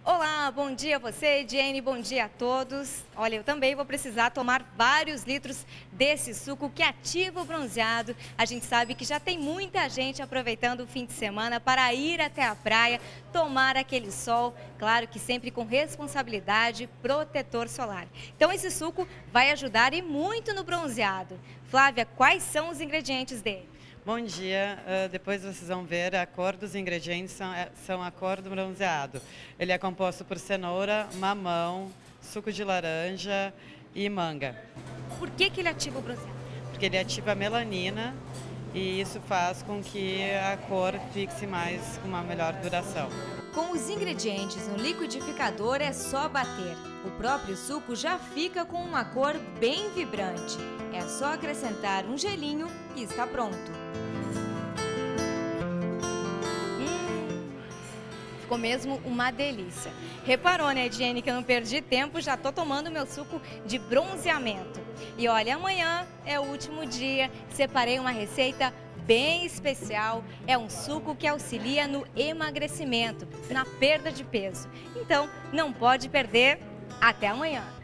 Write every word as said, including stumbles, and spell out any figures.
Olá, bom dia a você, Ediene, bom dia a todos. Olha, eu também vou precisar tomar vários litros desse suco que ativa o bronzeado. A gente sabe que já tem muita gente aproveitando o fim de semana para ir até a praia, tomar aquele sol, claro que sempre com responsabilidade, protetor solar. Então esse suco vai ajudar e muito no bronzeado. Flávia, quais são os ingredientes dele? Bom dia, uh, depois vocês vão ver a cor dos ingredientes, são, é, são a cor do bronzeado. Ele é composto por cenoura, mamão, suco de laranja e manga. Por que que ele ativa o bronzeado? Porque ele ativa a melanina e isso faz com que a cor fixe mais com uma melhor duração. Com os ingredientes no liquidificador é só bater. O próprio suco já fica com uma cor bem vibrante. É só acrescentar um gelinho e está pronto. Hum, ficou mesmo uma delícia. Reparou, né, Ediene, que eu não perdi tempo, já estou tomando meu suco de bronzeamento. E olha, amanhã é o último dia, separei uma receita bem especial. É um suco que auxilia no emagrecimento, na perda de peso. Então, não pode perder. Até amanhã!